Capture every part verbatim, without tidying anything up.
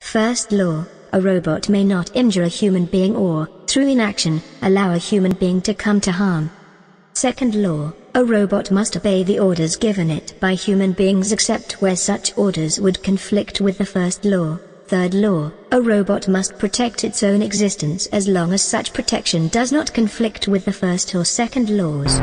First law, a robot may not injure a human being or, through inaction, allow a human being to come to harm. Second law, a robot must obey the orders given it by human beings except where such orders would conflict with the first law. Third law, a robot must protect its own existence as long as such protection does not conflict with the first or second laws.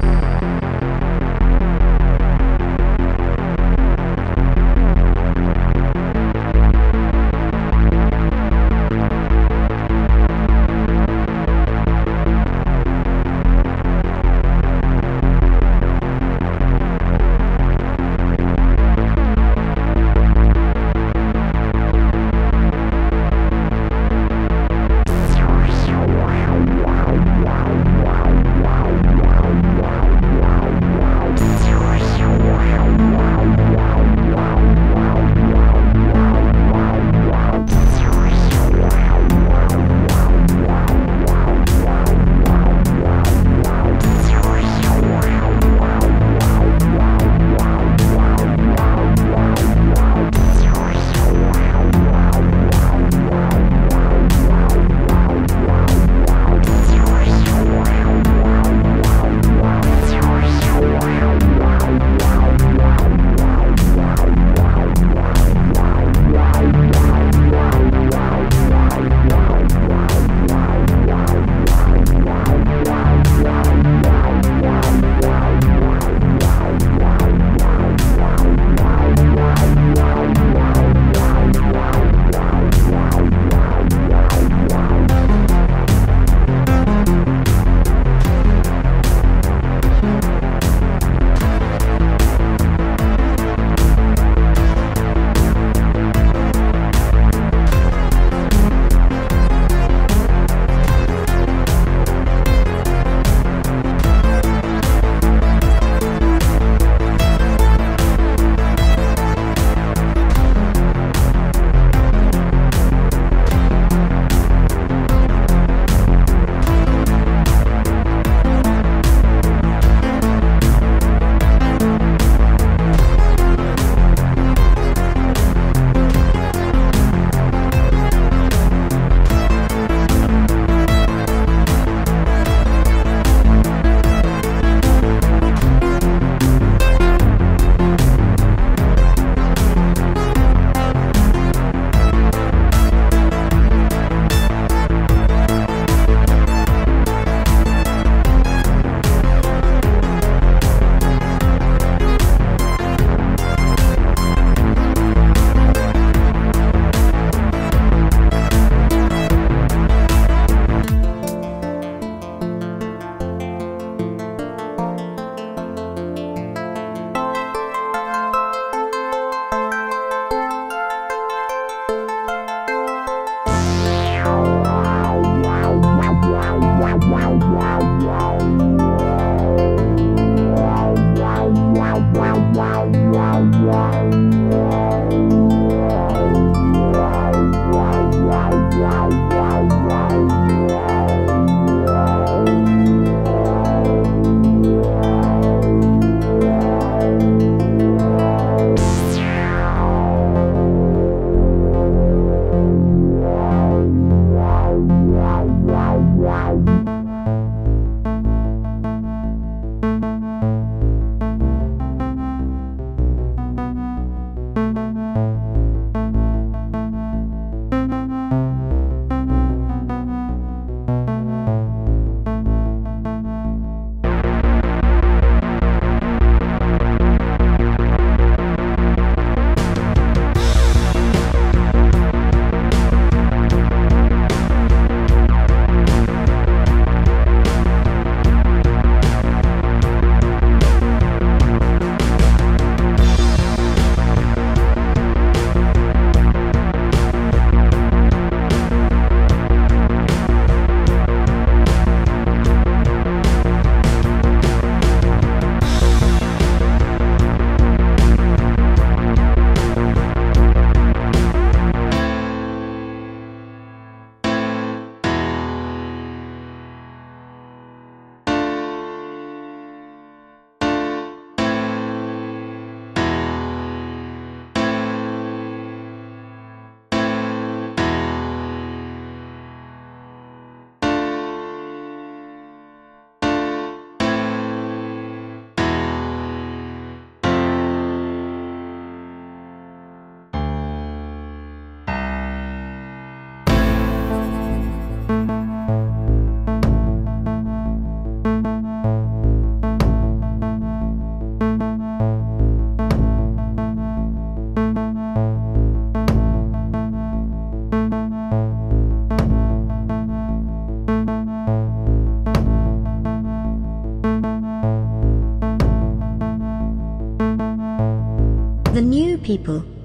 people.